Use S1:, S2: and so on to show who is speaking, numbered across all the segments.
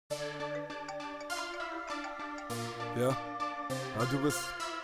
S1: Ja, du bist...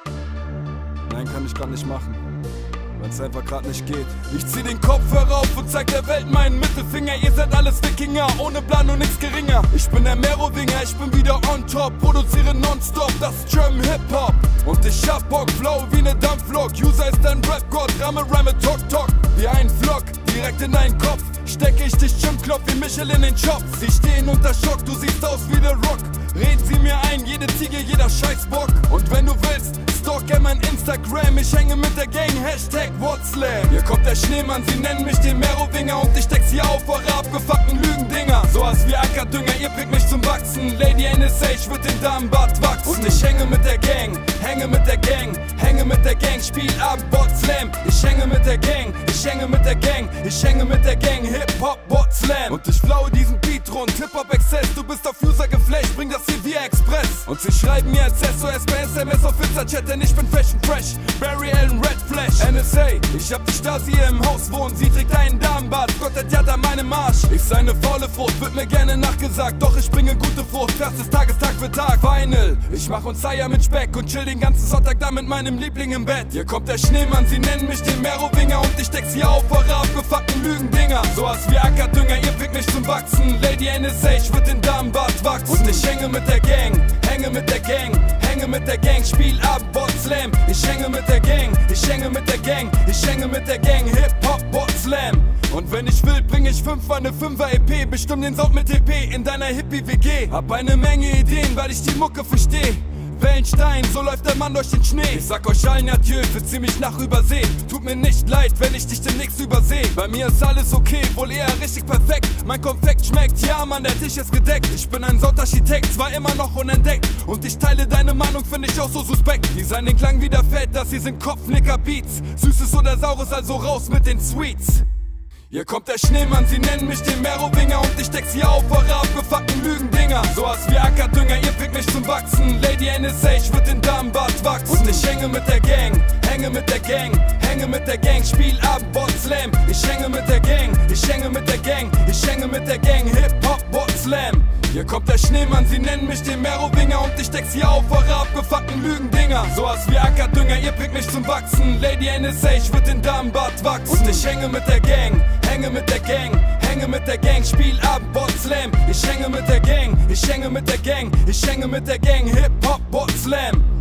S1: Nein, kann ich grad nicht machen, weil's einfach grad nicht geht. Ich zieh den Kopf herauf und zeig der Welt meinen Mittelfinger. Ihr seid alles Wikinger, ohne Plan und nix geringer. Ich bin der Merowinger, ich bin wieder on top. Produziere nonstop, das ist German Hip-Hop. Und ich hab Bock, Flow wie ne Dampflok. User ist ein Rap-Gott, Rhyme, Talk. Wie ein Vlog, direkt in deinen Kopf. Stecke ich dich Gym-Klopf wie Michel in den Job. Sie stehen unter Schock, du siehst aus wie The Rock. Reden sie mir ein, jede Ziege, jeder Scheißbock. Und wenn du willst, stalk mein Instagram. Ich hänge mit der Gang, Hashtag WhatSlam. Hier kommt der Schneemann, sie nennen mich den Merowinger. Und ich steck sie auf, eure abgefuckten Lügendinger. Sowas wie Ackerdünger, ihr bringt mich zum Wachsen. Lady NSA, ich würd den Damenbart wachsen. Und ich hänge mit der Gang, hänge mit der Gang, hänge mit der Gang. Spiel ab, WhatSlam. Ich hänge mit der Gang, ich hänge mit der Gang, ich hänge mit der Gang. Hip-Hop, WhatSlam. Und ich flowe diesen Beat rund, Hip-Hop-Exzess. Du bist auf User geflasht, bring das hier via Express. Und sie schreiben mir als SOS bei SMS auf Insta-Chat, denn ich bin Fashion Fresh. Barry Allen, Red Flash. NSA, ich hab die Stasi hier im Haus wohnen. Sie trägt einen Damenbart, Gott hat ja da meinem Arsch. Ich sei ne faule Frucht, wird mir gerne nachgesagt. Doch ich bringe gute Frucht, krasses Tag für Tag. Vinyl, ich mach uns Eier mit Speck und chill den ganzen Sonntag da mit meinem Liebling im Bett. Hier kommt der Schneemann, sie nennen mich den Merowinger. Und ich steck sie auf, eure abgefuckten Lügendinger. Sowas wie Ackerdünger, ihr bringt mich zum Wachsen. Lady NSA, ich würd den Damenbart wachsen. Und ich hänge mit der Gang, hänge mit der Gang, hänge mit der Gang. Spiel ab, WhatSlam. Ich hänge mit der Gang, ich hänge mit der Gang, ich hänge mit der Gang. Hip-Hop, WhatSlam. Und wenn ich will, bring ich 5 eine 5er EP. Bestimm den Sound mit TP in deiner Hippie-WG. Hab eine Menge Ideen, weil ich die Mucke versteh. Wellenstein, so läuft der Mann durch den Schnee. Ich sag euch allen adieu, für ziemlich nach Übersee. Tut mir nicht leid, wenn ich dich demnächst überseh. Bei mir ist alles okay, wohl eher richtig perfekt. Mein Konfekt schmeckt, ja Mann, der Tisch ist gedeckt. Ich bin ein Soundarchitekt, zwar immer noch unentdeckt. Und ich teile deine Meinung, finde ich auch so suspekt. Die seien den Klang wieder fett, dass sie sind Kopfnicker-Beats. Süßes oder Saures, also raus mit den Sweets. Hier kommt der Schneemann, sie nennen mich den Merowinger. Und ich steck sie auf, eure abgefuckten Lügendinger. Sowas wie Ackerdünger, ihr bringt mich zum Wachsen. Lady NSA, ich würd den Damenbart wachsen. Und ich hänge mit der Gang, hänge mit der Gang, hänge mit der Gang. Spiel ab, WhatSlam. Ich hänge mit der Gang, ich hänge mit der Gang, ich hänge mit der Gang. Hip-Hop, WhatSlam. Hier kommt der Schneemann, sie nennen mich den Merowinger. Und ich steck sie auf, eure abgefuckten Lügendinger. Sowas wie Ackerdünger, ihr bringt mich zum Wachsen. Lady NSA, ich würd den Damenbart wachsen. Und ich hänge mit der Gang, hänge mit der Gang, hänge mit der Gang. Spiel ab, WhatSlam. Ich hänge mit der Gang, ich hänge mit der Gang, ich hänge mit der Gang. Hip-Hop, WhatSlam.